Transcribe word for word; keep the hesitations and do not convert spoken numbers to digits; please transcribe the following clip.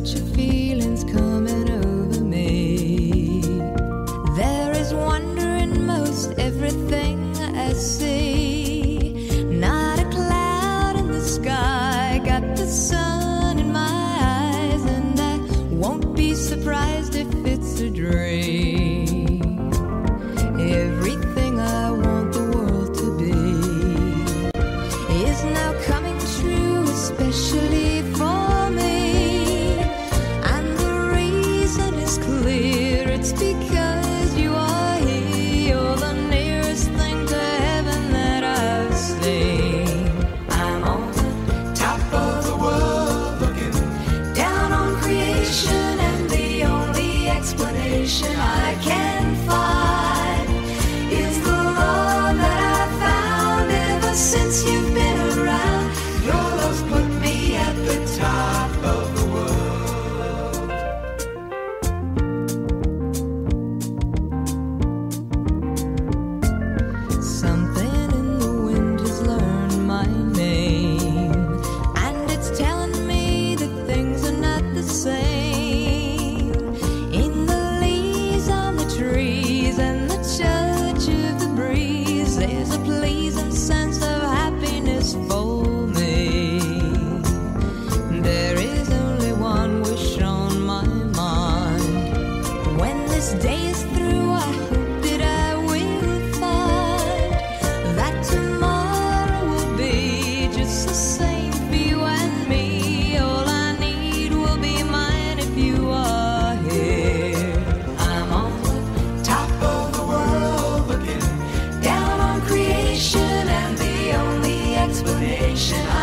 bunch of feelings coming over me. There is wonder in most everything I see. Not a cloud in the sky, got the sun in my eyes, and I won't be surprised if it's a dream. Everything I want the world to be is now coming true, especially for me. And the reason is clear, it's because you are here. You're the nearest thing to heaven that I've seen. I'm on the top of the world, looking down on creation, and the only explanation I can find is the love that I've found ever since you've been around. Your love's put me at the top of the world. Something in the wind has learned my name, and it's telling me that things are not the same. In the leaves on the trees and the touch of the breeze, there's a pleasing sense of happiness for me. There is only one wish on my mind. When this day is through, I hope that I will find that tomorrow will be just the same for you and me. All I need will be mine if you are here. I'm on the top of the world, looking down on creation, and the only explanation